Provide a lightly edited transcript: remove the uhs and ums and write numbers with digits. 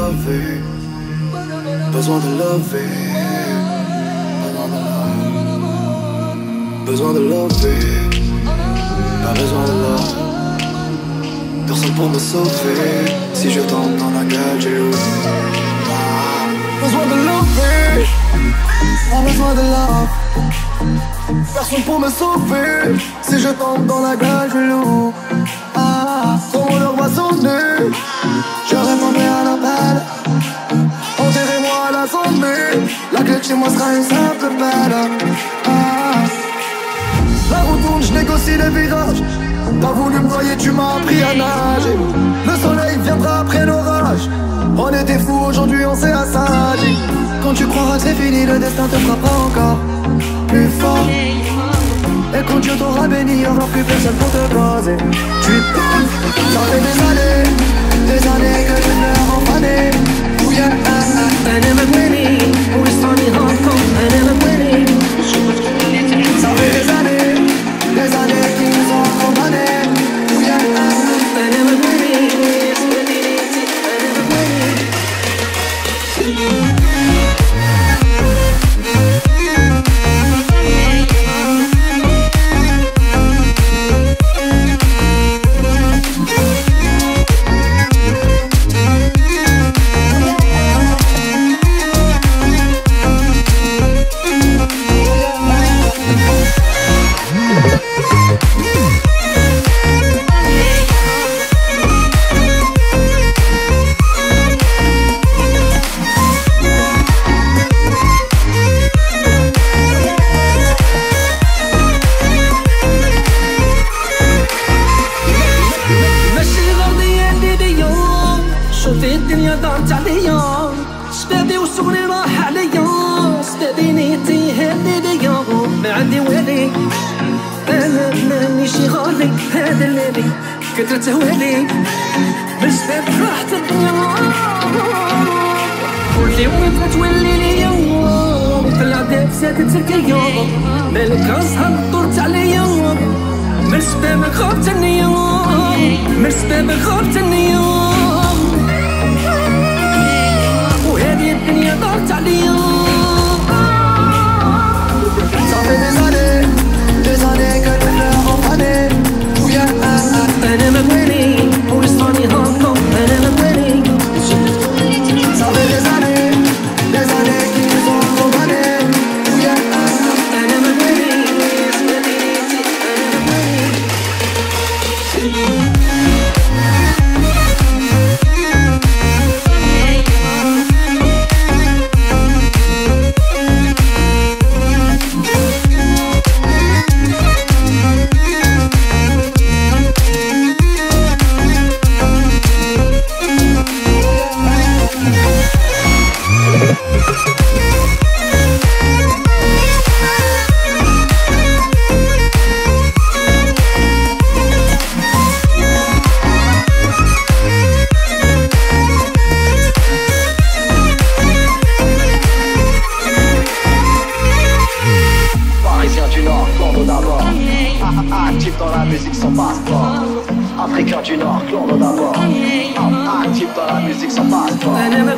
lover, besoin de lover, besoin de lover, pas besoin de love. Personne pour me sauver, si je tombe dans la gueule j'ai l'eau. Besoin de lover, pas besoin de love. Personne pour me sauver, si je tombe dans la gueule j'ai l'eau. Quand mon heure va sonner, je répondrai à l'appel. Enterrez-moi à la zombie, la clé de chez moi sera une simple belle. La route tourne, je négocie les virages. T'as voulu me noyer, tu m'as appris à nager. Le soleil viendra après l'orage. On était fous, aujourd'hui on s'est assagi. Quand tu croiras que c'est fini, le destin te frappera encore plus fort. Et quand Dieu t'aura béni, y'aura plus personne pour te poser. Tu ça fait des années que je meurs en panique. Oh yeah, أنا مغواني ولساني هاكم أنا مغواني. ça fait des années qui nous ont accompagnés. Oh yeah, أنا مغواني أنا مغواني. كثرة هوالي بالسبب راحت الدنيا. قولي وين تولي لي يوم طلع داك ساكت الكيوم. مالك أسهر دورت عليا من سبابك خربت النيوم. من سبابك خربت النيوم. وهذه الدنيا دارت عليا. ça fait des années que je meurs en panique. Oh yeah, أنا مغواني ولساني هاكم أنا مغواني. ça fait des années qui nous ont accompagnés. Oh yeah, أنا مغواني أنا مغواني. Actif dans la musique sans passeport. Africain du Nord, clan d'abord. Actif dans la musique sans passeport.